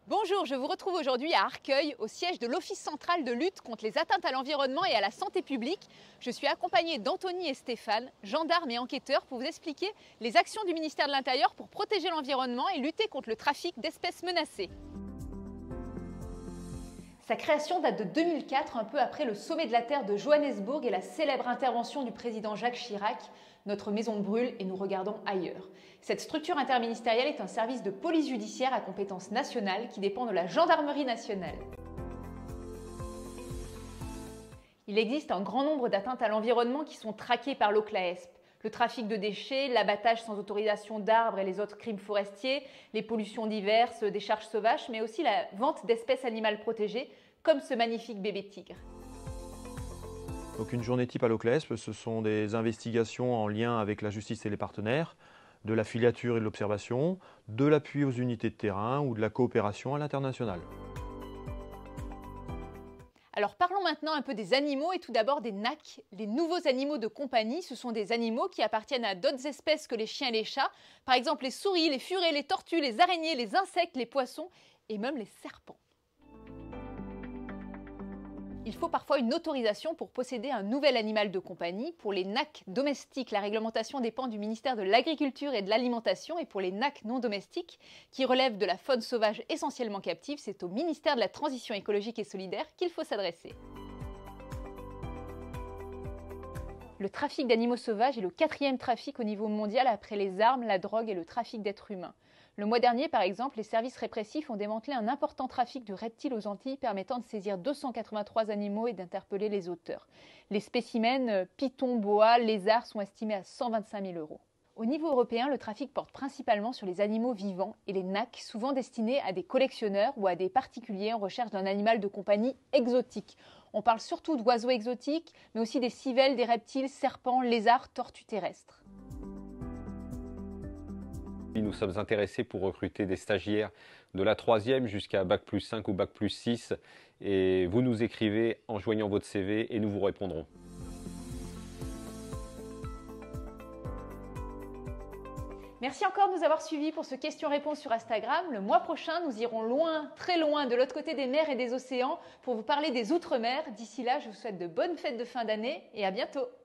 Bonjour, je vous retrouve aujourd'hui à Arcueil, au siège de l'Office central de lutte contre les atteintes à l'environnement et à la santé publique. Je suis accompagnée d'Anthony et Stéphane, gendarmes et enquêteurs, pour vous expliquer les actions du ministère de l'Intérieur pour protéger l'environnement et lutter contre le trafic d'espèces menacées. Sa création date de 2004, un peu après le sommet de la Terre de Johannesburg et la célèbre intervention du président Jacques Chirac. Notre maison brûle et nous regardons ailleurs. Cette structure interministérielle est un service de police judiciaire à compétence nationale qui dépend de la gendarmerie nationale. Il existe un grand nombre d'atteintes à l'environnement qui sont traquées par l'OCLAESP. Le trafic de déchets, l'abattage sans autorisation d'arbres et les autres crimes forestiers, les pollutions diverses, des charges sauvages, mais aussi la vente d'espèces animales protégées, comme ce magnifique bébé tigre. Donc une journée type à l'OCLAESP, ce sont des investigations en lien avec la justice et les partenaires, de la filature et de l'observation, de l'appui aux unités de terrain ou de la coopération à l'international. Alors parlons maintenant un peu des animaux et tout d'abord des NAC. Les nouveaux animaux de compagnie, ce sont des animaux qui appartiennent à d'autres espèces que les chiens et les chats. Par exemple les souris, les furets, les tortues, les araignées, les insectes, les poissons et même les serpents. Il faut parfois une autorisation pour posséder un nouvel animal de compagnie. Pour les NAC domestiques, la réglementation dépend du ministère de l'Agriculture et de l'Alimentation. Et pour les NAC non domestiques, qui relèvent de la faune sauvage essentiellement captive, c'est au ministère de la Transition écologique et solidaire qu'il faut s'adresser. Le trafic d'animaux sauvages est le 4e trafic au niveau mondial après les armes, la drogue et le trafic d'êtres humains. Le mois dernier, par exemple, les services répressifs ont démantelé un important trafic de reptiles aux Antilles permettant de saisir 283 animaux et d'interpeller les auteurs. Les spécimens pythons, boas, lézards sont estimés à 125 000 €. Au niveau européen, le trafic porte principalement sur les animaux vivants et les NAC, souvent destinés à des collectionneurs ou à des particuliers en recherche d'un animal de compagnie exotique. On parle surtout d'oiseaux exotiques, mais aussi des civelles, des reptiles, serpents, lézards, tortues terrestres. Nous sommes intéressés pour recruter des stagiaires de la 3e jusqu'à Bac+5 ou Bac+6 et vous nous écrivez en joignant votre CV et nous vous répondrons. Merci encore de nous avoir suivis pour ce question-réponse sur Instagram. Le mois prochain, nous irons loin, très loin, de l'autre côté des mers et des océans pour vous parler des Outre-mer. D'ici là, je vous souhaite de bonnes fêtes de fin d'année et à bientôt.